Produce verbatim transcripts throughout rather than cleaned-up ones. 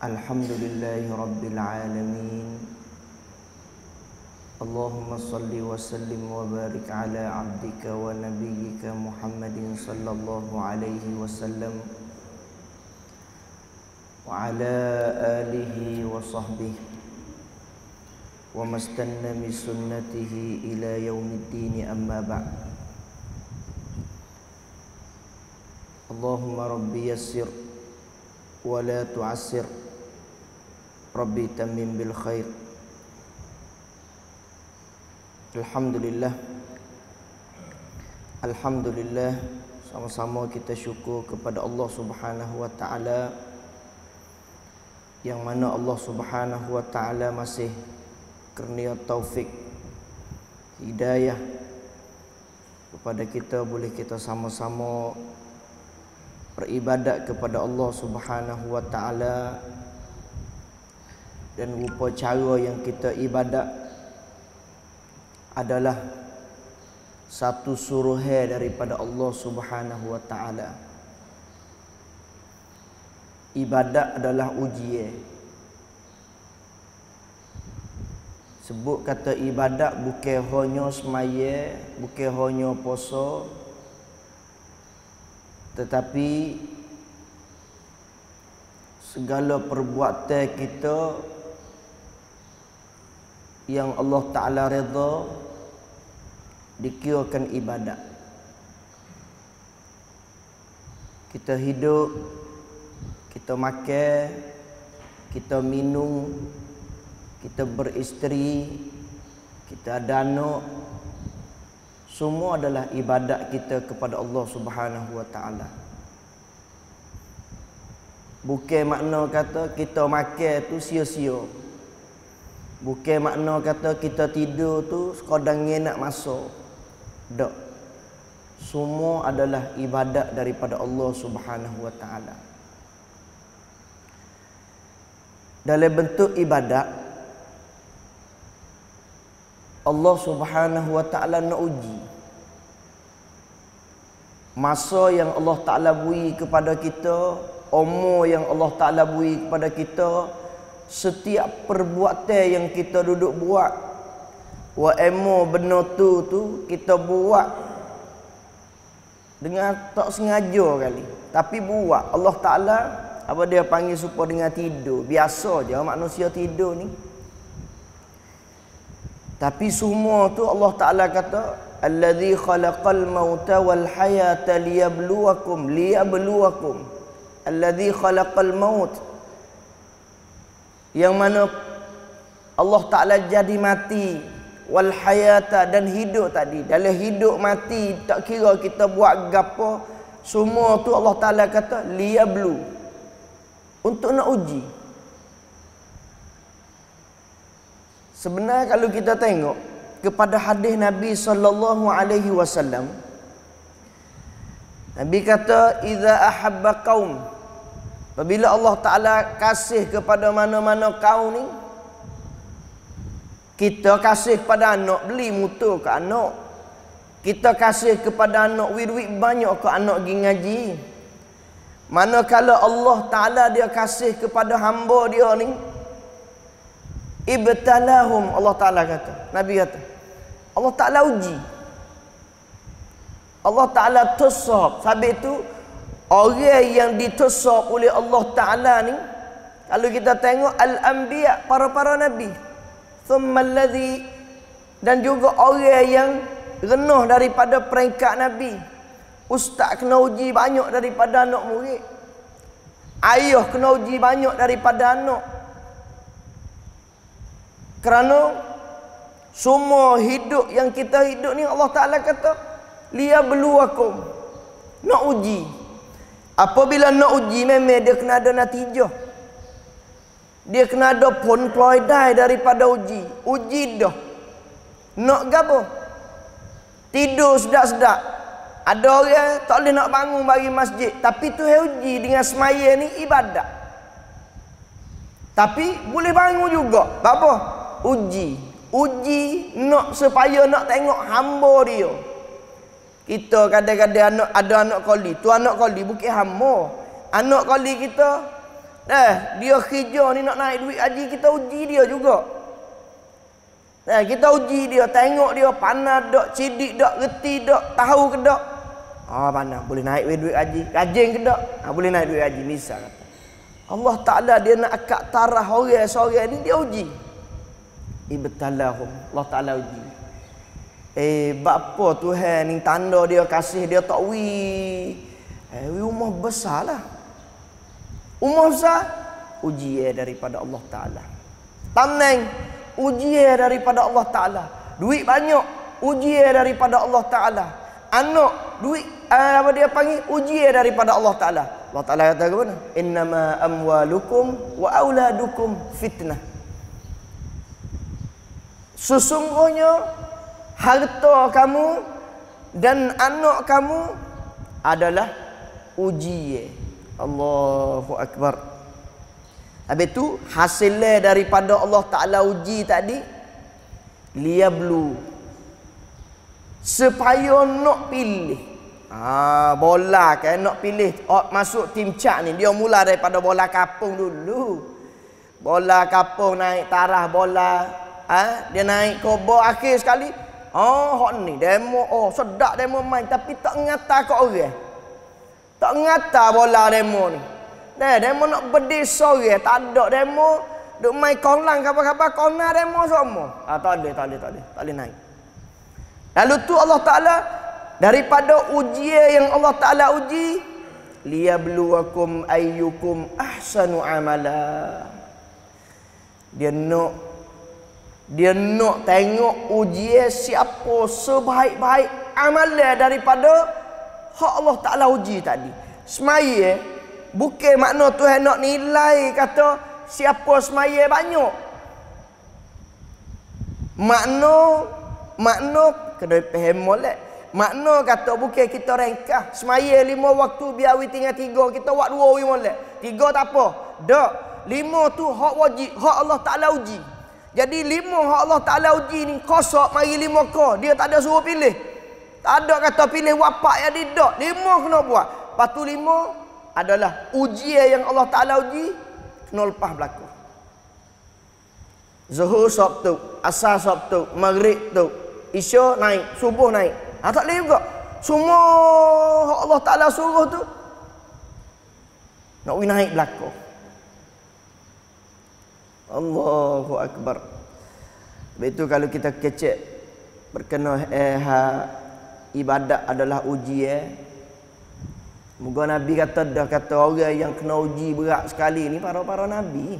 Alhamdulillahi Rabbil Alamin. Allahumma salli wa sallim wa barik ala abdika wa nabiyyika Muhammadin sallallahu alaihi wasallam wa ala alihi wa sahbihi wa mastanna bi sunnatihi ila yaumiddin, amma ba'd. Allahumma rabbi yassir wa la tu'assir, rabbi tammim bil khair. Alhamdulillah, Alhamdulillah, sama-sama kita syukur kepada Allah Subhanahu wa ta'ala, yang mana Allah Subhanahu wa ta'ala masih kurnia taufik, hidayah kepada kita, boleh kita sama-sama beribadat kepada Allah Subhanahu wa ta'ala. Dan rupa cara yang kita ibadat adalah satu suruhan daripada Allah Subhanahu wa ta'ala. Ibadat adalah ujian. Sebut kata ibadat bukan hanya semaya, bukan hanya puasa, tetapi segala perbuatan kita yang Allah Ta'ala redha dikirakan ibadat. Kita hidup, kita makan, kita minum, kita beristeri, kita ada anak, semua adalah ibadat kita kepada Allah Subhanahu wa ta'ala. Bukan makna kata kita makan tu sia-sia. Bukan makna kata kita tidur tu sekadar nak masuk. Tak. Semua adalah ibadat daripada Allah Subhanahu wa ta'ala. Dalam bentuk ibadat, Allah Subhanahu wa ta'ala nak uji. Masa yang Allah Ta'ala beri kepada kita, umur yang Allah Ta'ala beri kepada kita, setiap perbuatan yang kita duduk buat, wa emo benda tu tu kita buat dengan tak sengaja kali, tapi buat. Allah Ta'ala apa dia panggil supaya dengan tidur. Biasa je manusia tidur ni. Tapi semua tu Allah Ta'ala kata, allazi khalaqal mauta wal hayata liyabluwakum liyabluwakum. Allazi khalaqal maut, yang mana Allah Ta'ala jadi mati, wal hayata, dan hidup tadi. Dalam hidup mati tak kira kita buat gapo, semua tu Allah Ta'ala kata liyablu, untuk nak uji. Sebenarnya kalau kita tengok kepada hadis Nabi sallallahu alaihi wasallam, Nabi kata, "Idza ahabba qaum", apabila Allah Ta'ala kasih kepada mana-mana kaum ni, kita kasih kepada anak, beli motor ke anak. Kita kasih kepada anak, duit-duit banyak ke anak pergi ngaji. Manakala Allah Ta'ala dia kasih kepada hamba dia ni, ibtalahum, Allah Ta'ala kata, Nabi kata, Allah Ta'ala uji. Allah Ta'ala tusab. Sebab itu orang yang ditusab oleh Allah Ta'ala ni, kalau kita tengok al-anbiya, para-para nabi, thumma alladhi, dan juga orang yang rendah daripada peringkat nabi. Ustaz kena uji banyak daripada anak murid. Ayah kena uji banyak daripada anak. Kerana semua hidup yang kita hidup ni Allah Ta'ala kata liyabluwakum, nak uji. Apabila nak uji, memang dia kena ada natijah. Dia kena ada pun ploidai daripada uji. Uji dah. Nak gapo? Tidur sedap-sedap. Ada orang tak boleh nak bangun bagi masjid, tapi tu uji dengan semaya ni ibadat. Tapi boleh bangun juga. Apa? Uji. Uji nak supaya nak tengok hamba dia. Kita kadang-kadang anak, ada anak kali, tu anak kali bukan hamba. Anak kali kita Dah, dia kerja ni nak naik duit haji, kita uji dia juga. Dah, kita uji dia, tengok dia panas dak, cidik dak, reti dak, tahu ke dak. Ah, panas, boleh naik duit haji. Rajin ke dak? Ah, boleh naik duit haji, misal kata. Allah Ta'ala dia nak akak tarah orang seorang ni, dia uji. Ibtalahum, Allah Ta'ala uji. Eh, bapa Tuhan ni tanda dia kasih dia tak wi. Eh, rumah besar lah. Rumah besar, ujian daripada Allah Ta'ala. Tamneng, ujian daripada Allah Ta'ala. Duit banyak, ujian daripada Allah Ta'ala. Anak, duit, uh, apa dia panggil? Ujian daripada Allah Ta'ala. Allah Ta'ala kata ke mana? Innama amwalukum wa auladukum fitnah. Sesungguhnya harta kamu dan anak kamu adalah ujian. Allahu Akbar. Habis tu hasilnya daripada Allah Ta'ala uji tadi, liyablu, supaya nak pilih. Ah, bola kan nak pilih oh, masuk tim cak ni, dia mula daripada bola kapung dulu. Bola kapung naik tarah bola, ah, dia naik kobo akhir sekali. Oh, hok ni demo, oh sedap demo main, tapi tak ngata kat orang. Tak ngata bola demo ni. Dah demo nak berdesa orang, tak ada demo duk main kolang apa-apa kona demo semua. Ah, tak ada, tak ada, tak ada, tak boleh naik. Lalu tu Allah Ta'ala daripada ujian yang Allah Ta'ala uji, liyabluwakum ayyukum ahsanu amala. Dia nak dia nak tengok ujian siapa sebaik-baik amalan daripada hak Allah Ta'ala uji tadi. Semaya bukan makna Tuhan nak nilai kata siapa semaya banyak. Makna makna kena faham molek. Makna kata bukan kita rengkah semaya lima waktu biar we tinggal tiga, kita buat dua we molek. Tiga tak apa. Dak. Lima tu hak wajib, hak Allah Ta'ala uji. Jadi lima hak Allah Ta'ala uji ni kosak mari lima ko. Dia tak ada suruh pilih. Tak ada kata pilih wapak yang tidak. Lima kena buat. Lepas tu lima adalah ujian yang Allah Ta'ala uji, kena lepas berlaku. Zuhur Sabtu, Asar Sabtu, Maghrib tu, Isya naik, subuh naik. Ha, tak boleh juga. Semua Allah Ta'ala suruh tu nak naik belakang. Allahu Akbar. Begitu kalau kita kecek berkenaan eh, ha, ibadat adalah ujian. Moga Nabi kata dah kata orang yang kena uji berat sekali ni para-para Nabi.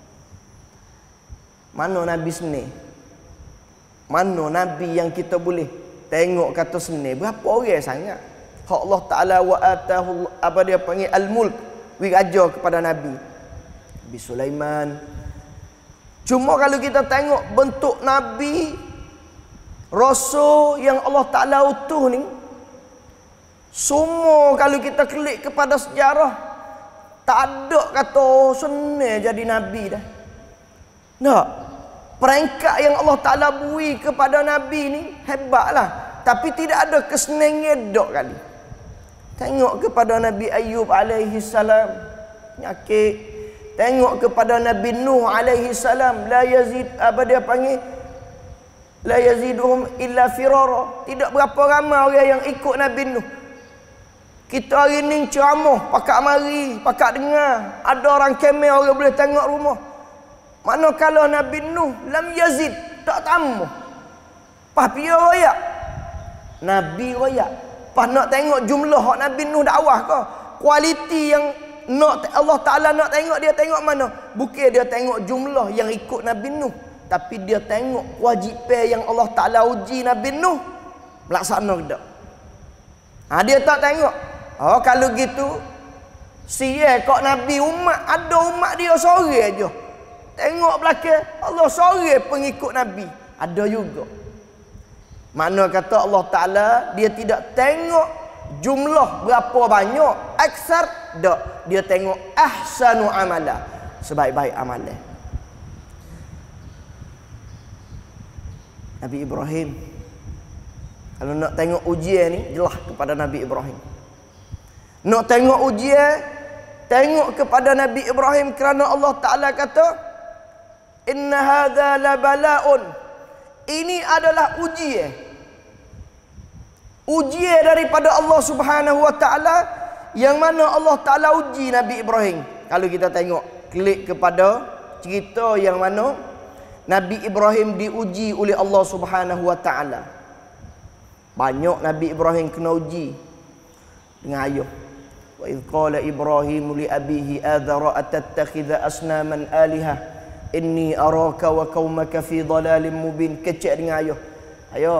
Mana Nabi seni? Mana Nabi yang kita boleh tengok kata seni? Berapa orang sangat? Hak Allah Ta'ala wa atahu apa dia panggil al-mulk, wi raja kepada Nabi. Nabi Sulaiman. Cuma kalau kita tengok bentuk Nabi Rasul yang Allah Ta'ala utuh ni, semua kalau kita klik kepada sejarah, tak ada kata oh, senang jadi Nabi dah. Tak. Peringkat yang Allah Ta'ala beri kepada Nabi ni hebatlah. Tapi tidak ada kesenangan dok kali. Tengok kepada Nabi Ayub alaihi salam, nyakit. Tengok kepada Nabi Nuh alaihi salam, la yazid apa dia panggil? La yaziduhum illa firara. Tidak berapa ramai orang yang ikut Nabi Nuh. Kita hari ni ceramah, pakak mari, pakak dengar. Ada orang kemel, orang boleh tengok rumah. Manakala Nabi Nuh lam yazid, tak tambah. Pas pia royak. Nabi royak. Pas nak tengok jumlah hak Nabi Nuh dakwah ke? Kualiti yang nak Allah Ta'ala nak tengok, dia tengok mana? Bukan dia tengok jumlah yang ikut Nabi Nuh, tapi dia tengok kewajipan yang Allah Ta'ala uji Nabi Nuh melaksana ke tak. Ha, dia tak tengok. Oh kalau gitu sial kok Nabi umat, ada umat dia sorang aja. Tengok belakang, Allah sorang pengikut Nabi. Ada juga. Makna kata Allah Ta'ala dia tidak tengok jumlah berapa banyak, aksar dak. Dia tengok ahsanu amala, sebaik-baik amalan. Nabi Ibrahim, kalau nak tengok ujian ni jelas kepada Nabi Ibrahim. Nak tengok ujian tengok kepada Nabi Ibrahim kerana Allah Ta'ala kata, inna hadha la bala'un. Ini adalah ujian. Ujian daripada Allah Subhanahu wa Ta'ala, yang mana Allah Ta'ala uji Nabi Ibrahim. Kalau kita tengok, klik kepada cerita yang mana Nabi Ibrahim diuji oleh Allah Subhanahu wa Ta'ala. Banyak Nabi Ibrahim kena uji dengan ayah. Wa idh qala Ibrahim li abihi adhara atattakhidha asnaman alihah inni araka wa qaumaka fi dhalalin mubin. Kecek dengan ayah. Ayah,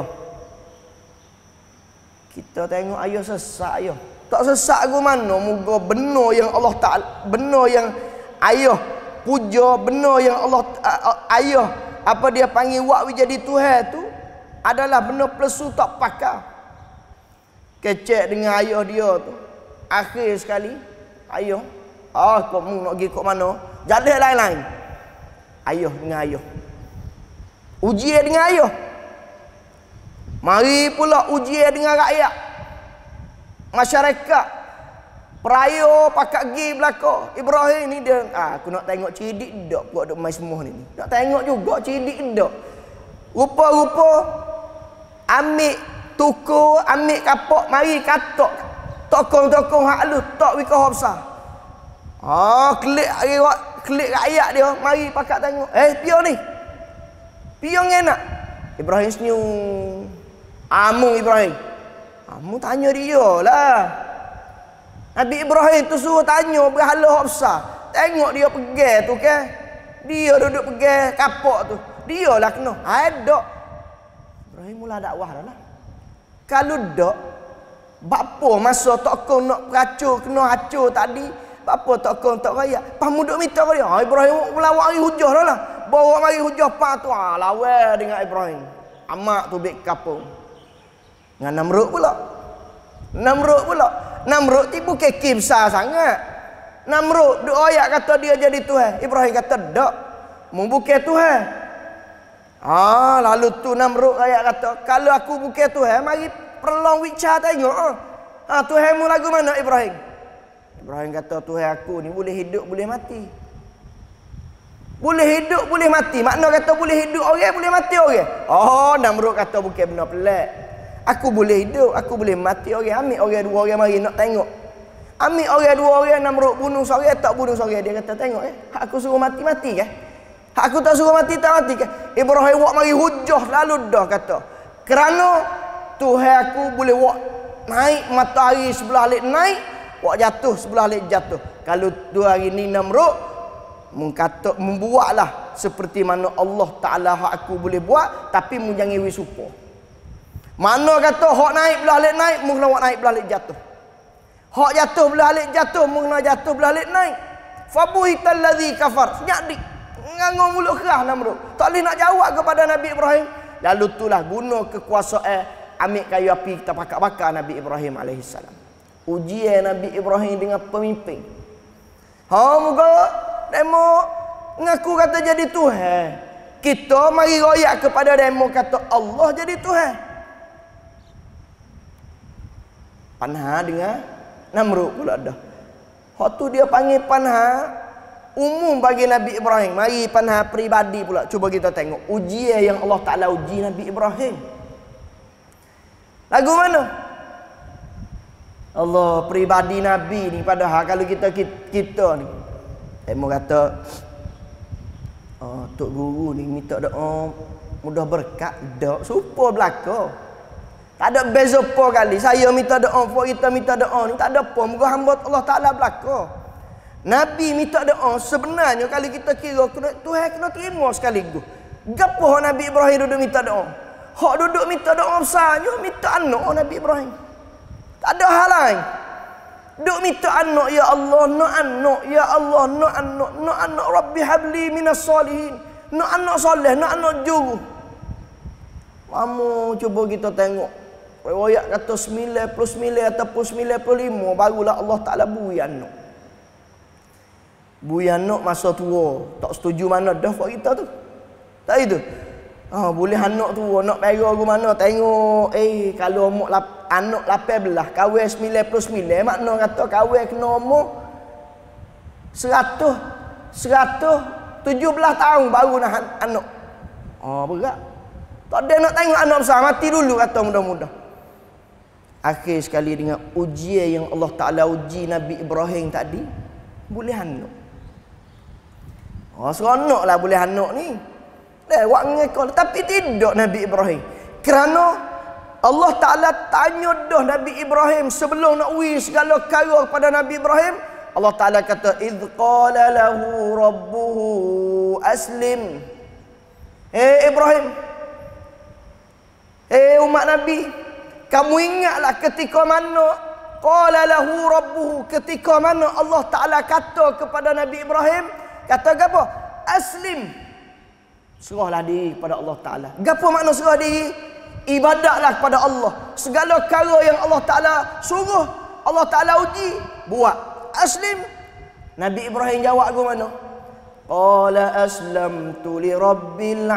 kita tengok ayah sesak ayah. Tak sesak ke mana? Moga benar yang Allah Ta'ala, benar yang ayah puja, benar yang Allah ayah apa dia panggil wak jadi Tuhan tu adalah benar plesu tak pakar. Kecek dengan ayah dia tu. Akhir sekali ayah, ah kau mu nak pergi kok mana? Jadi lain-lain. Ayah dengan ayah. Ujian dengan ayah. Mari pula ujian dengan rakyat. Masyarakat. Peraya pakat gi belaka. Ibrahim ni dia, ah, aku nak tengok cidik dak buat duk main semua ni. Nak tengok juga cidik dak. Rupa-rupa ambil tuku, ambil kapok, mari katok. Tokong-tokong hak lu tok wikah besar. Ah, klik klik rakyat dia, mari pakat tengok. Eh, pion ni. Pion enak. Ibrahim senyum. Amu Ibrahim. Amu tanya dia lah. Nabi Ibrahim tu suruh tanya berhala hak besar. Tengok dia pegang tu ke. Dia duduk pegang kapok tu. Dia lah kena. Ada. Ibrahim mula dakwah dah lah. Kalau dak, bapa masa tokong nak peracur kena hacur tadi, bapa tokong tak raya. Pas muduk minta ke dia. Ha, Ibrahim mula mari hujah dah lah. Bawa mari hujah pa tu. Ha, lawan dengan Ibrahim. Amak tu bek kapung. Dengan Namrud pula. Namrud pula. Namrud ni bukan kim besar sangat. Namrud duk ayat kata dia jadi Tuhan. Ibrahim kata dak. Mu bukan Tuhan. Ah, lalu tu Namrud ayat kata, kalau aku bukan Tuhan, mari perlong wicar tengok. Ah, Tuhanmu lagu mana Ibrahim? Ibrahim kata, Tuhan aku ni boleh hidup, boleh mati. Boleh hidup, boleh mati. Makna kata boleh hidup orang, boleh mati orang. Oh, Namrud kata bukan benar pelik. Aku boleh hidup, aku boleh mati orang. Ambil orang dua orang mari nak tengok. Ambil orang dua orang, Namrud bunuh seorang, tak bunuh seorang. Dia kata tengok eh, aku suruh mati-mati ke? Aku tak suruh mati tak mati ke? Ibrahim wak mari hujah lalu dah kata. Kerana Tuhan aku boleh wak naik matahari sebelah alik naik, wak jatuh sebelah alik jatuh. Kalau tu hari ni Namrud mengkata membuatlah seperti mana Allah Taala hak aku boleh buat, tapi mu jangan wisupa. Mana kata hak naik belah alik naik, mu kena wak naik belah alik jatuh. Hak jatuh belah alik jatuh, mu kena jatuh belah alik naik. Fabuhital ladzi kafar. Senyap ngangong mulut kerah Namrud. Tak boleh nak jawab kepada Nabi Ibrahim. Lalu itulah guna kekuasaan, ambil kayu api kita bakar-bakar Nabi Ibrahim alaihissalam. Ujian Nabi Ibrahim dengan pemimpin. Ha, moga demo ngaku kata jadi Tuhan. Kita mari royak kepada demo kata Allah jadi Tuhan. Panha dengan Namrud pula dah. Hak tu dia panggil panha umum bagi Nabi Ibrahim. Mari panah peribadi pula. Cuba kita tengok ujian yang Allah Ta'ala uji Nabi Ibrahim. Lagu mana? Allah, peribadi Nabi ni. Padahal kalau kita kita ni Emo kata, oh, Tok Guru ni minta doa mudah berkat. Dak supa belaka. Tak ada beza apa kali. Saya minta doa, kita minta doa ni tak ada apa. Moga hamba Allah Ta'ala belaka. Nabi minta doa sebenarnya kalau kita kira Tuhan kena terima sekaligus. Gapo Nabi Ibrahim duduk minta doa? Hak duduk minta doa besarnya minta anak Nabi Ibrahim. Tak ada hal lain. Duk minta anak, ya Allah, nak anak, ya Allah, nak anak, nak anak Rabbi habli minas salihin. Nak anak soleh, nak anak juru. Mamu cuba kita tengok. Riwayat kata sembilan puluh sembilan ataupun sembilan puluh lima barulah Allah Ta'ala bui anak. Buya anak masa tua. Tak setuju mana dah buat kita tu. Tak itu. Ah, boleh anak tua nak pera ke mana tengok. Eh, kalau umur lap, anak lapan belas kahwin sembilan puluh sembilan, makna kata kahwin kena umur Seratus Seratus Tujuh belas tahun baru nak anak. Oh berat. Tak ada nak tengok anak besar. Mati dulu kata mudah-mudah. Akhir sekali dengan ujian yang Allah Ta'ala uji Nabi Ibrahim tadi, boleh anak. Oh seronok lah boleh anak ni. Dah buat ngekol. Tapi tidak Nabi Ibrahim. Kerana Allah Ta'ala tanya dah Nabi Ibrahim sebelum nak wi segala perkara kepada Nabi Ibrahim. Allah Ta'ala kata, idh qala lahu rabbuhu aslim. Eh Ibrahim, eh umat Nabi, kamu ingatlah ketika mana qala lahu rabbuhu, ketika mana Allah Ta'ala kata kepada Nabi Ibrahim, kata apa? Aslim. Serahlah diri kepada Allah Ta'ala. Gapo makna serah diri? Ibadatlah kepada Allah. Segala perkara yang Allah Ta'ala suruh, Allah Ta'ala uji, buat. Aslim. Nabi Ibrahim jawab ke mana? Qala aslamtu li rabbil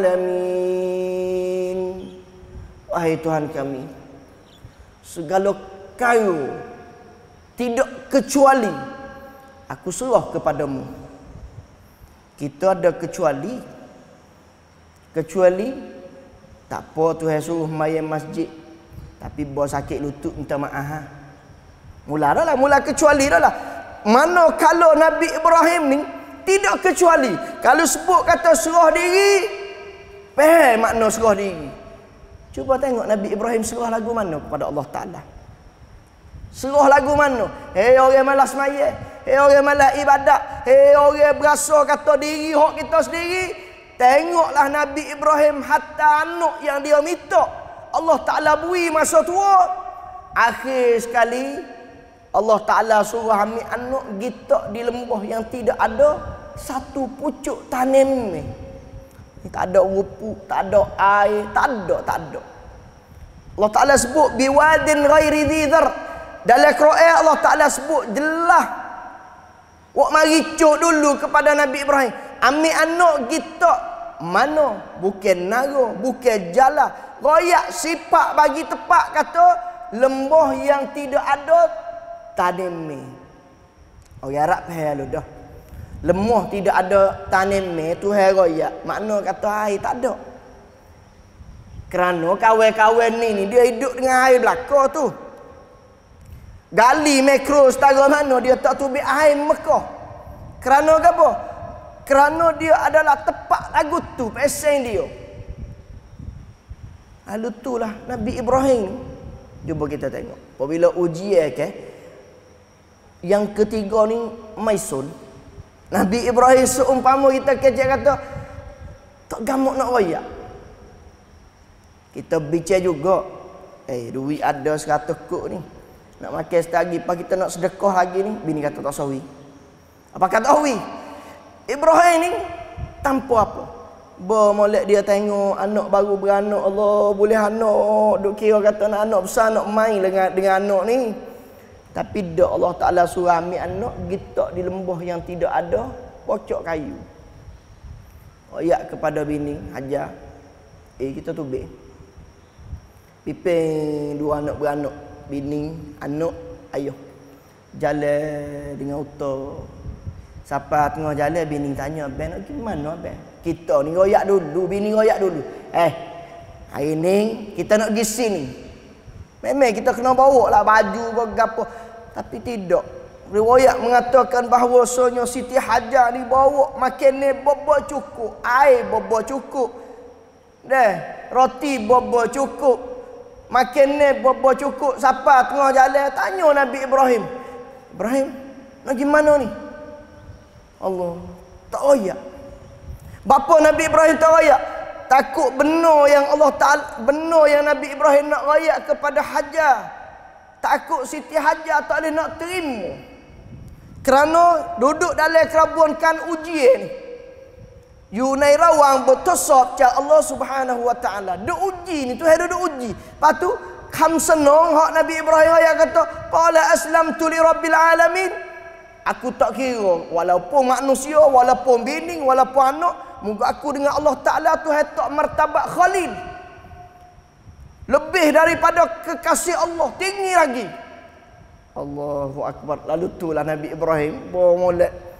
alamin. Wahai Tuhan kami, segala perkara tidak kecuali aku serah kepadamu. Kita ada kecuali Kecuali tak apa Tuhan suruh mayang masjid, tapi bos sakit lutut minta maaf ha. Mula dah lah, mula kecuali dah lah. Mana kalau Nabi Ibrahim ni tidak kecuali. Kalau sebut kata serah diri, faham makna serah diri. Cuba tengok Nabi Ibrahim serah lagu mana kepada Allah Ta'ala. Serah lagu mana? Hei orang malas semaya, hei orang malas ibadat, hei orang berasa kata diri hak kita sendiri. Tengoklah Nabi Ibrahim, hatta anak yang dia minta Allah Ta'ala beri masa tua. Akhir sekali Allah Ta'ala suruh ambil anak gitak di lembah yang tidak ada satu pucuk tanim ni. Tak ada rupu, tak ada air, tak ada, tak ada. Allah Ta'ala sebut biwadin ghairi dzar. Dalam Quran Allah Ta'ala sebut jelas. Wak mari cuk dulu kepada Nabi Ibrahim. Ambil anak gitak mana? Bukan nara, bukan jala. Royak sifat bagi tepat kata lembah yang tidak ada tanim ni. Orang Arab faham dah. Lemah tidak ada tanim ni tu royak. Makna kata air tak ada. Kerana kawan-kawan ni ni dia hidup dengan air belaka tu. Gali mikro setara mana dia tak tubik air Mekah. Kerana apa? Kerana dia adalah tepat lagu tu pesen dia. Lalu itulah Nabi Ibrahim. Cuba kita tengok. Apabila ujian ke yang ketiga ni maisun. Nabi Ibrahim seumpama kita kecek kata tak gamuk nak royak. Kita bicara juga. Eh duit ada seratus kok ni. Nak makan setagi pas kita nak sedekah lagi ni, bini kata tak sawi. Apa kata sawi? Ibrahim ni tanpa apa. Ba molek dia tengok anak baru beranak, Allah boleh anak, duk kira kata nak anak besar nak main dengan dengan anak ni. Tapi dak Allah Taala suruh ambil anak gitak di lembah yang tidak ada pocok kayu. Ayat kepada bini hajar. Eh kita tubik. Piping dua anak beranak, bini, anak, ayah. Jalan dengan utar. Sampai tengah jalan bini tanya, "Ben nak pergi mana, Ben?" Kita ni royak dulu, bini royak dulu. Eh, hari ni kita nak pergi sini. Memang kita kena bawa lah baju berapa. Tapi tidak. Riwayat mengatakan bahawasanya Siti Hajar ni bawa makan ni bobo cukup, air bobo cukup. Dah, roti bobo cukup. Makan ni bobo cukup. Siapa tengah jalan tanya Nabi Ibrahim. Ibrahim, nak pergi mana ni? Allah, tak royak. Bapa Nabi Ibrahim tak royak. Takut benar yang Allah Ta'ala, benar yang Nabi Ibrahim nak royak kepada Hajar. Takut Siti Hajar tak boleh nak terima. Kerana duduk dalam kerabunkan ujian ni. Yunai rawang bertosok cak Allah Subhanahu Wa Ta'ala. Duk uji ni, Tuhan duduk uji. Lepas tu, kham senang hak Nabi Ibrahim yang kata, "Qala aslamtu li rabbil alamin." Aku tak kira, walaupun manusia, walaupun bini, walaupun anak, moga aku dengan Allah Ta'ala Tuhan tak martabat khalil. Lebih daripada kekasih Allah, tinggi lagi. Allahu Akbar. Lalu itulah Nabi Ibrahim bawa molek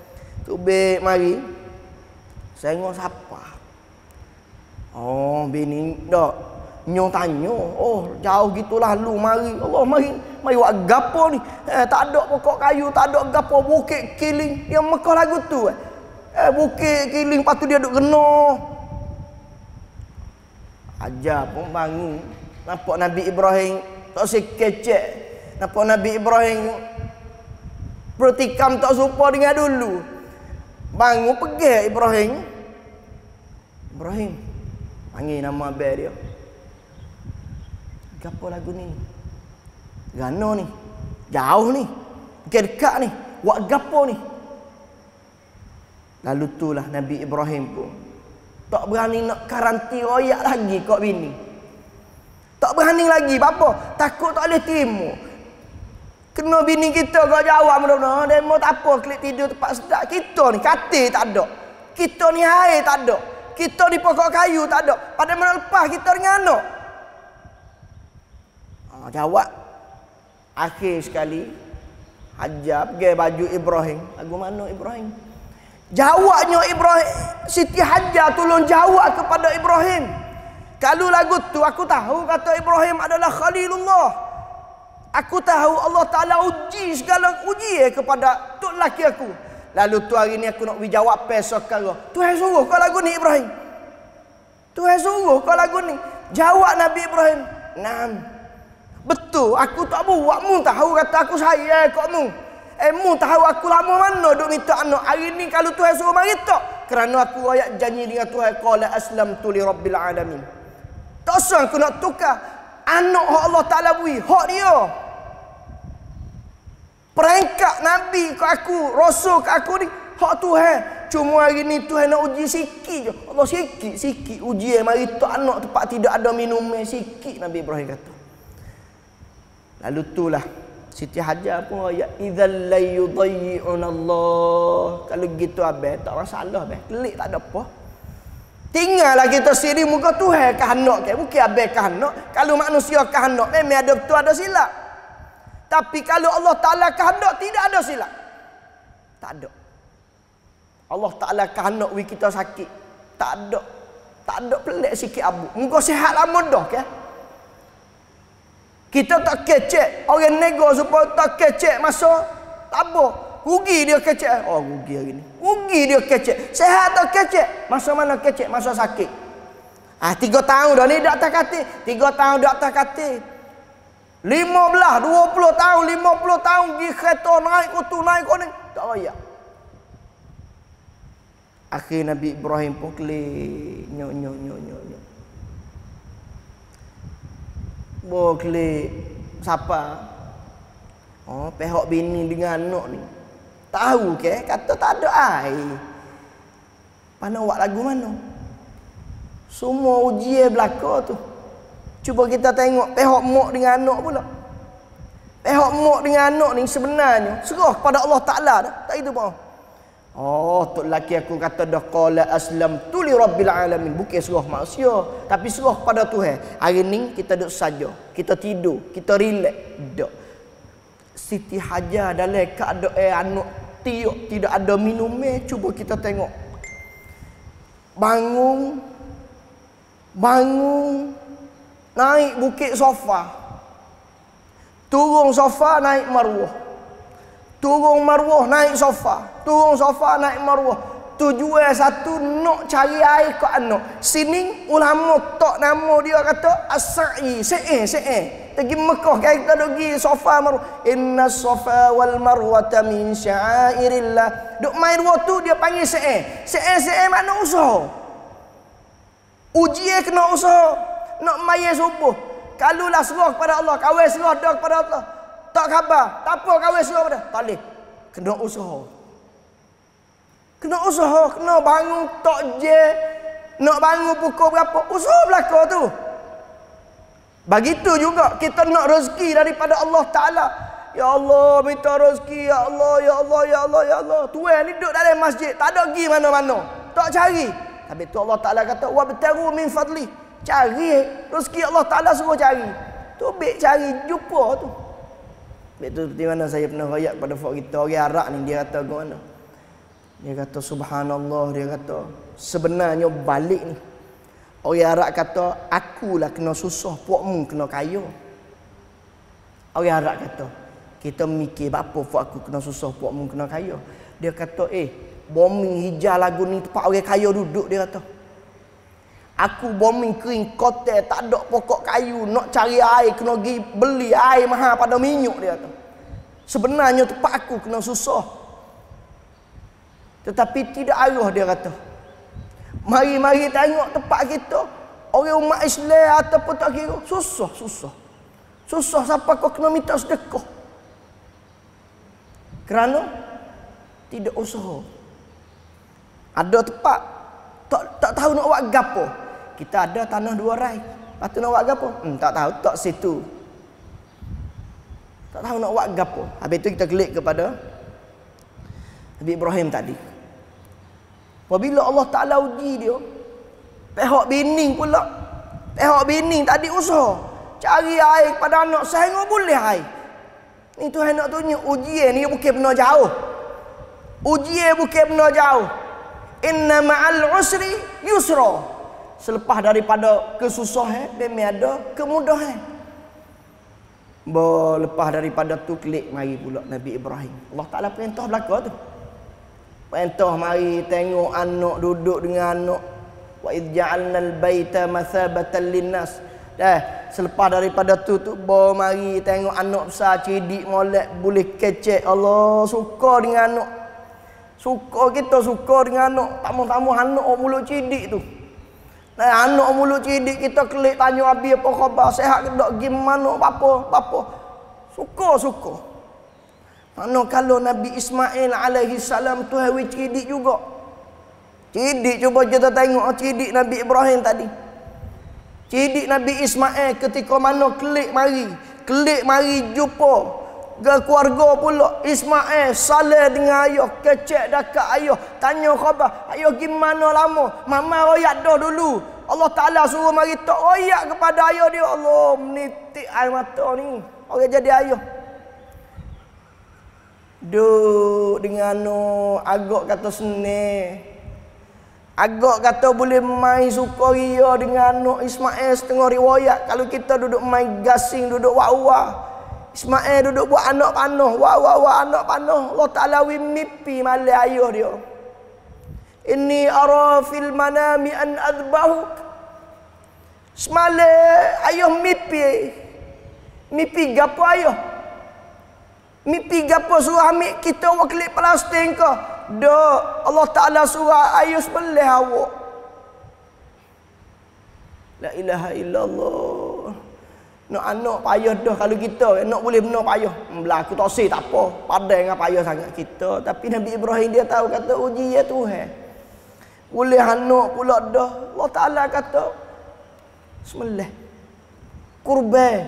Tubik mari. Saya ngok siapa? Oh, bini dak. Nyo tanya, oh jauh gitu lalu mari. Allah mari, mari buat gapo ni? Eh, tak ada pokok kayu, tak ada gapo, bukit kiling. Dia Mekah lagu tu. Eh, eh bukit kiling patu dia duk geno. Ajar pun bangun. Nampak Nabi Ibrahim tak sekecek. Nampak Nabi Ibrahim bertikam tak serupa dengan dulu. Bangun pergi Ibrahim. Ibrahim panggil nama abang dia. Gapo lagu ni? Gano ni? Jauh ni? Bukan dekat ni? Buat gapo ni? Lalu itulah Nabi Ibrahim pun tak berani nak karanti royak lagi kok bini. Tak berani lagi. Apa? Takut tak boleh terima. Kena bini kita kau jawab mudah-mudahan demo tak apa klik tidur tempat sedap. Kita ni katil tak ada. Kita ni air tak ada. Kita di pokok kayu tak ada. Pada mana lepas kita dengan anak. Ha, jawab. Akhir sekali Hajar pergi baju Ibrahim. Lagu mana Ibrahim? Jawabnya Ibrahim. Siti Hajar tolong jawab kepada Ibrahim. Kalau lagu tu aku tahu kata Ibrahim adalah Khalilullah. Aku tahu Allah Ta'ala uji segala uji eh, kepada tok laki aku. Lalu tu hari ni aku nak jawab pesok kau. Tuhan suruh kau lagu ni Ibrahim. Tuhan suruh kau lagu ni. Jawab Nabi Ibrahim. Naam. Betul, aku tak buat. Mu tahu kata aku sayang kau mu. Eh mu tahu aku lama mana duk minta anak. Hari ni kalau Tuhan suruh mari tak. Kerana aku ayat janji dengan Tuhan. Qala aslamtu li rabbil alamin. Tak usah aku nak tukar. Anak hak Allah Ta'ala beri. Hak dia. Perangkat Nabi ke aku. Rasul ke aku ni. Hak Tuhan. Cuma hari ni Tuhan nak uji sikit je. Allah sikit. Sikit uji. Mari tak anak tempat tidak ada minum. Sikit Nabi Ibrahim kata. Lalu itulah Siti Hajar pun ayat idzal la yudayyi'un Allah. Kalau gitu abang tak masalah abang. Kelik tak ada apa. Tinggallah kita sini muka Tuhan kehendak ke. Bukan abang kehendak. Kalau manusia kehendak memang ada betul ada silap. Tapi kalau Allah Ta'ala kehendak tidak ada silap. Tak ada. Allah Ta'ala kehendak we kita sakit. Tak ada. Tak ada pelik sikit abu. Muka sihat lama dah ke. Kita tak kecek. Orang nego supaya tak kecek masa tak apa. Rugi dia kecek. Oh rugi hari ni. Rugi dia kecek. Sehat tak kecek. Masa mana kecek? Masa sakit. Ah tiga tahun dah ni dak atas katil. Tiga tahun dak atas katil. Lima belah, dua puluh tahun, lima puluh tahun pergi kereta naik kutu naik kau ni. Tak royak. Akhir Nabi Ibrahim pun klik. Nyok nyok nyok nyok nyok. Bo klik. Siapa? Oh, pihak bini dengan anak ni. Tahu ke? Kata tak ada air. Mana buat lagu mana? Semua ujian belaka tu. Cuba kita tengok pihak mak dengan anak pula. Pihak mak dengan anak ni sebenarnya serah kepada Allah Ta'ala dah. Tak itu pun. Oh, tok laki aku kata dah qala aslamtu li rabbil alamin. Bukan serah manusia, tapi serah kepada Tuhan. Hari ni kita duduk saja. Kita tidur, kita relax. Dak. Siti Hajar dalam keadaan anak tiuk tidak ada minum eh. Cuba kita tengok. Bangun. Bangun. Naik bukit sofa. Turun sofa naik marwah. Turun marwah naik sofa. Turun sofa naik marwah. Tujuan satu nak cari air ke anak. Sini ulama tak nama dia kata as-sa'i, se'e, se'e. Pergi Mekah kita pergi sofa marwah. Inna sofa wal marwata min syairillah. Duk main dua tu dia panggil se'e. Se'e, se'e makna usaha. Ujian kena usaha. Nak main subuh. Kalulah serah kepada Allah. Kawai serah dah kepada Allah. Tak khabar. Tak apa kawai serah pada. Tak boleh. Kena usaha. Kena usaha. Kena bangun tak je. Nak bangun pukul berapa. Usaha belakang tu. Begitu juga. Kita nak rezeki daripada Allah Ta'ala. Ya Allah minta rezeki. Ya Allah. Ya Allah. Ya Allah. Ya Allah. Tuan ni duduk dalam masjid. Tak ada pergi mana-mana. Tak cari. Tapi tu Allah Ta'ala kata. Wabtaru min fadli. Cari rezeki Allah Ta'ala suruh cari. Tu baik cari jumpa tu. Baik tu seperti mana saya pernah rakyat pada fak kita orang Arab ni dia kata ke mana. Dia kata subhanallah, dia kata sebenarnya balik ni orang Arab kata akulah kena susah, puakmu kena kaya. Orang Arab kata kita mikir apa puak aku kena susah, puakmu kena kaya. Dia kata eh bombing hijau lagu ni tempat orang kaya duduk, dia kata. Aku bombing kering kotel, tak ada pokok kayu, nak cari air kena pergi beli air mahal pada minyak, dia kata. Sebenarnya tempat aku kena susah. Tetapi tidak arah, dia kata. Mari-mari tengok tempat kita, orang umat Islam ataupun tak kira, susah, susah. Susah siapa kau kena minta sedekah. Kerana tidak usaha. Ada tempat tak tak tahu nak buat gapo. Kita ada tanah dua rai. Lepas tu nak buat gapo? Hmm, tak tahu, tak situ. Tak tahu nak buat gapo. Habis tu kita klik kepada Nabi Ibrahim tadi. Apabila Allah Ta'ala uji dia, pihak bini pula. Pihak bini tadi usaha cari air kepada anak, sehingga boleh air. Ni Tuhan nak tunjuk ujian ni bukan benar jauh. Ujian bukan benar jauh. Inna ma'al usri yusra. Selepas daripada kesusahan, memang ada kemudahan. Bo, lepas daripada tu klik mari pula Nabi Ibrahim. Allah Ta'ala perintah belaka tu. Perintah mari tengok anak duduk dengan anak. Wa idh ja'alnal baita mathabatan linnas. Dah, selepas daripada tu tu bo mari tengok anak besar cidik molek boleh kecek. Allah suka dengan anak. Suka kita suka dengan anak. Tamu-tamu anak mulut cidik tu. Nah, anak mulut cidik kita klik tanya abi apa khabar, sihat ke tak, gimana apa apa. Suka suka. Mana kalau Nabi Ismail alaihi salam tu hawi cidik juga. Cidik, cuba kita tengok cidik Nabi Ibrahim tadi. Cidik Nabi Ismail ketika mana klik mari, klik mari jumpa ke keluarga pula Ismail salah dengan ayah, kecek dekat ayah, tanya khabar, ayah gimana lama, mama royak dah dulu. Allah Ta'ala suruh mari tak royak kepada ayah dia. Allah menitik air mata ni, orang jadi ayah. Duk dengan no, agak kata senang, agak kata boleh main sukaria dengan anak Ismail setengah riwayat. Kalau kita duduk main gasing, duduk wak-wak, Ismail duduk buat anak panah, wah wah wah anak panah. Allah Ta'ala wi mimpi malai ayah dia. Inni ara fil manami an adbahuk. Semalam ayah mimpi. Mimpi gapo ayah? Mimpi gapo suruh ambil kita awak klik plastik ke? Dak, Allah Ta'ala suruh ayah sebelah awak. La ilaha illallah. Nak anak payah dah kalau kita nak boleh benar payah. Berlaku tak sih tak apa. Padai dengan payah sangat kita. Tapi Nabi Ibrahim dia tahu kata uji ya Tuhan. Boleh anak pula dah. Allah Ta'ala kata sembelih. Kurban.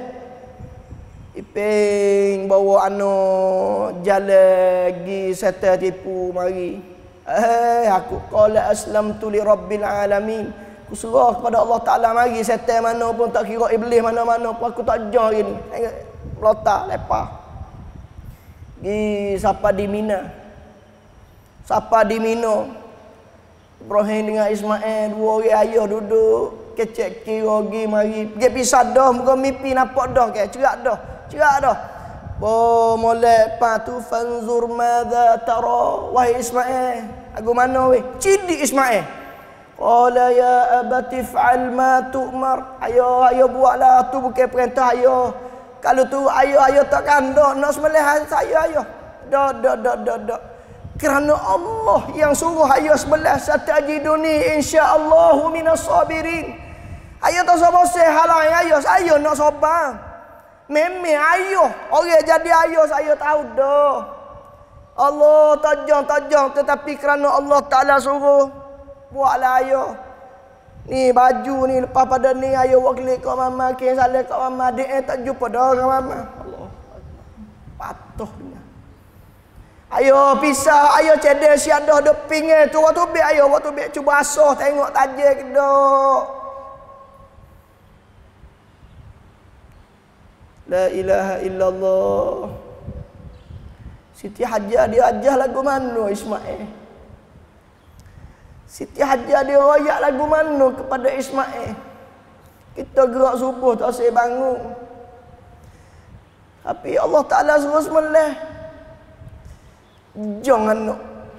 Iping bawa anak jalan pergi setel tipu mari. Eh aku qala aslamtu li rabbil alamin. Aku serah kepada Allah Ta'ala mari setel mana pun tak kira iblis mana-mana pun aku tak jauh ini. Tengok letak lepas. Gi siapa di Mina. Siapa di Mina. Ibrahim dengan Ismail dua orang ayah duduk kecek kira gi mari. Pergi pisah dah muka mimpi nampak dah ke cerak dah. Cerak dah. Oh molek patu fanzur madza tara wahai Ismail. Aku mana weh? Cidik Ismail. Qala ya abati fa'al ma tu'mar. Ayo ayo buatlah tu bukan perintah ayo. Kalau tu ayo ayo tak kandak nak sembelih saya ayo. Dak dak dak dak dak. Kerana Allah yang suruh ayo sembelih satajiduni insyaallah minas sabirin. Ayo tak sabar sehalang ayo saya nak sabar. Memang ayo orang jadi ayo saya tahu dah. Allah tajam tajam tetapi kerana Allah Ta'ala suruh buatlah ayo. Ni baju ni lepas pada ni ayo buat klik kat mama, ke salah kat mama, dia eh, tak jumpa dah dengan mama. Allah. Patuh dia. Ayo pisah, ayo cedek siadah de pinggir tu waktu be ayo waktu be cuba asah tengok tajam ke dak. La ilaha illallah. Siti Hajar dia ajar lagu mana Ismail. Siti Hajar dia royak lagu mana kepada Ismail. Kita gerak subuh tak asyik bangun. Tapi Allah Ta'ala suruh sembelih. Jangan nak.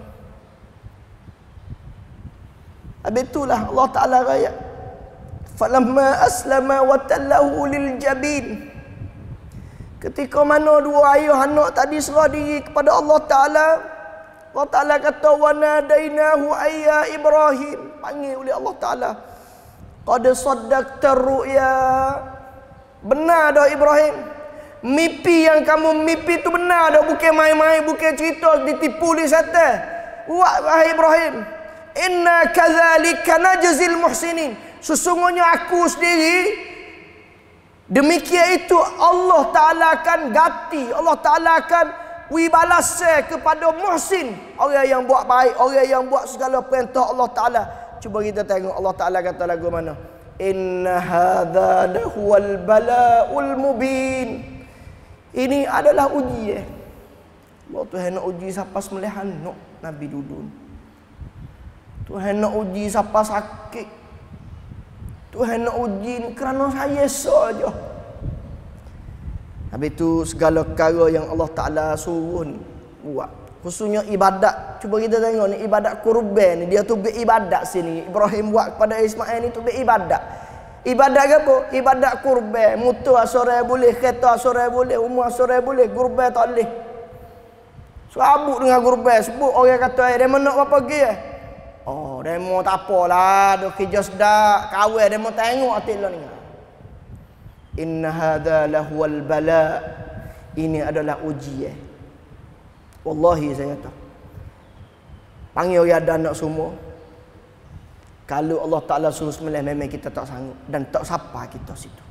Habis itulah Allah Ta'ala royak. Falamma aslama wa tallahu lil jabin. Ketika mana dua ayah anak tadi serah diri kepada Allah Ta'ala, Allah Ta'ala kata, wa nadainahu ayya Ibrahim. Panggil oleh Allah Ta'ala. Qad saddaqta ru'ya. Benar dah Ibrahim. Mimpi yang kamu mimpi tu benar dah. Bukan main-main, bukan cerita ditipu di setan. Wahai Ibrahim. Inna kadzalika najzil muhsinin. Sesungguhnya aku sendiri, demikian itu Allah Ta'ala akan ganti, Allah Ta'ala akan wibalas kepada muhsin, orang yang buat baik, orang yang buat segala perintah Allah Ta'ala. Cuba kita tengok Allah Ta'ala kata lagu mana. Inna hadza lahuwal bala'ul mubin. Ini adalah uji eh. Allah Tuhan nak uji siapa sembelihan nak Nabi dulu. Tuhan nak uji siapa sakit. Tuhan nak uji kerana saya saja. Habis tu segala perkara yang Allah Ta'ala suruh ni buat. Khususnya ibadat. Cuba kita tengok ni ibadat kurban ni. Dia tu beribadat sini. Ibrahim buat kepada Ismail ni tu beribadat. Ibadat ke apa? Ibadat kurban. Mutu asore boleh, kereta asore boleh, umur asore boleh, kurban tak boleh. Serabut dengan kurban. Sebut orang kata, eh, dia nak apa pergi eh? Oh, demo tak apalah, duk kerja sedak, kawin demo tengok hati lo ni. Inna hadza lahuwal bala. Ini adalah ujian. Wallahi saya kata. Panggil orang ada anak semua. Kalau Allah Ta'ala suruh sembelih memang kita tak sanggup dan tak sapa kita situ.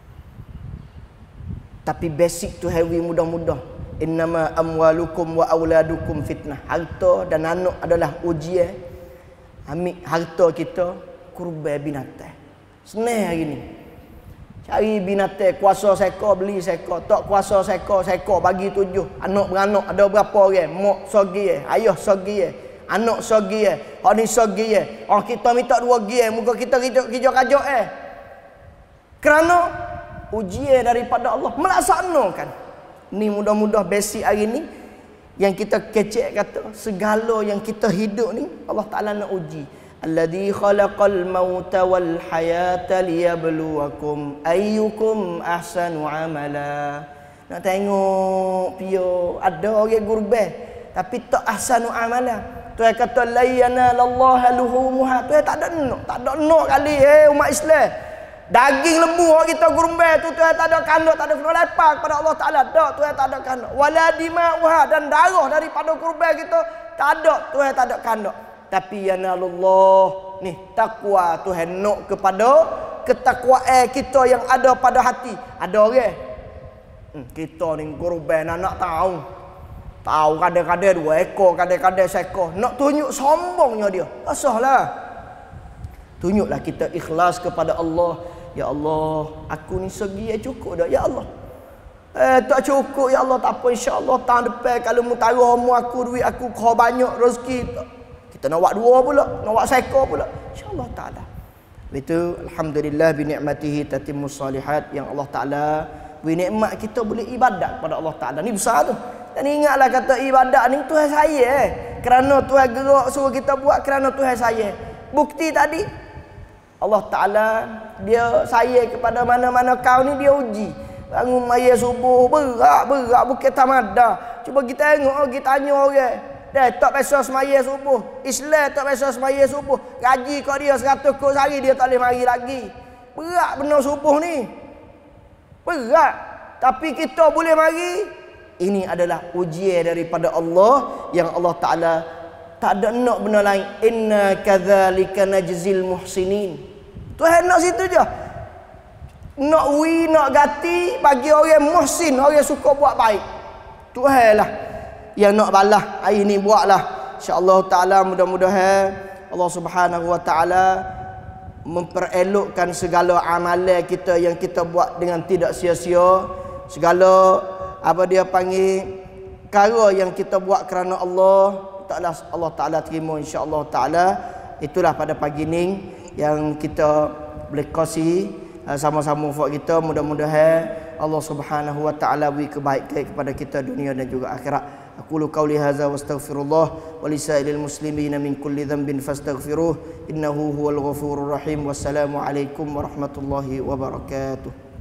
Tapi basic tu heavy mudah-mudah. Innama amwalukum wa auladukum fitnah. Harta dan anak adalah ujian. Ambil harta kita kurban binatang. Senang hari ni. Cari binatang kuasa seekor beli seekor, tak kuasa seekor seekor bagi tujuh. Anak beranak ada berapa orang? Mak sogi eh, ayah sogi eh, anak sogi eh, hak ni sogi eh. Oh kita minta dua gi eh, muka kita kerja kajak eh. Kerana ujian daripada Allah melaksanakan. Ni mudah-mudah basic hari ni. Yang kita kecek kata segala yang kita hidup ni Allah Ta'ala nak uji. Alladzi khalaqal mauta wal hayata liyabluwakum ayyukum ahsanu amala. Nak tengok pio ada orang kurban tapi tak ahsanu amala. Tuhan kata la yanalallaha luhumuha. Tuhan tak ada nak, tak ada nak kali eh umat Islam. Daging lembu orang kita kurban tu Tuhan tak ada kanduk, tak ada kena lepas kepada Allah Ta'ala. Tak, Tuhan tak ada kanduk. Wala dima'uha, dan darah daripada kurban kita tak ada, Tuhan tak ada kanduk. Tapi yanalullah ni takwa Tuhan nak kepada ketakwaan kita yang ada pada hati. Ada orang hmm, kita ni kurban nak tahu. Tahu kadang-kadang dua ekor, kadang-kadang seekor. Nak tunjuk sombongnya dia. Tak sahlah. Tunjuklah kita ikhlas kepada Allah. Ya Allah, aku ni segi ya cukup dah. Ya Allah. Eh tak cukup ya Allah, tak apa, insya-Allah tahun depan kalau mu taruh mu aku duit aku kau banyak rezeki. Kita nak buat dua pula, nak buat seekor pula. Insya-Allah taala. Itu alhamdulillah bi ni'matihi tatimmus salihat, yang Allah Taala beri nikmat kita boleh ibadat kepada Allah Taala. Ni besar tu. Dan ingatlah kata ibadat ni Tuhan saya eh. Kerana Tuhan gerak suruh kita buat kerana Tuhan saya. Bukti tadi Allah Ta'ala dia sayang kepada mana-mana kau ni dia uji. Bangun maya subuh berat berat bukan tamada. Cuba kita tengok, kita tanya orang. Dah tak biasa semaya subuh. Islam tak biasa semaya subuh. Gaji kau dia seratus kos sehari dia tak boleh mari lagi. Berat benar subuh ni. Berat. Tapi kita boleh mari. Ini adalah ujian daripada Allah yang Allah Ta'ala tak ada nak benda lain. Inna kadzalika najzil muhsinin. Tuhan nak situ je. Nak wi, nak gati bagi orang muhsin, orang suka buat baik. Tuhan lah yang nak balas. Hari ni buatlah. InsyaAllah Ta'ala mudah-mudahan Allah Subhanahu Wa Ta'ala memperelokkan segala amalan kita yang kita buat dengan tidak sia-sia. Segala apa dia panggil perkara yang kita buat kerana Allah, taklah Allah Ta'ala terima insya-Allah Ta'ala. itulah pada pagi ni yang kita boleh kongsi sama-sama buat kita. Mudah-mudahan Allah Subhanahu wa taala beri kebaikan kepada kita dunia dan juga akhirat. Aqulu qauli hadza wastaghfirullah wa lisairil muslimina min kulli dhanbin fastaghfiruh innahu huwal ghafurur rahim. Wassalamu alaikum warahmatullahi wabarakatuh.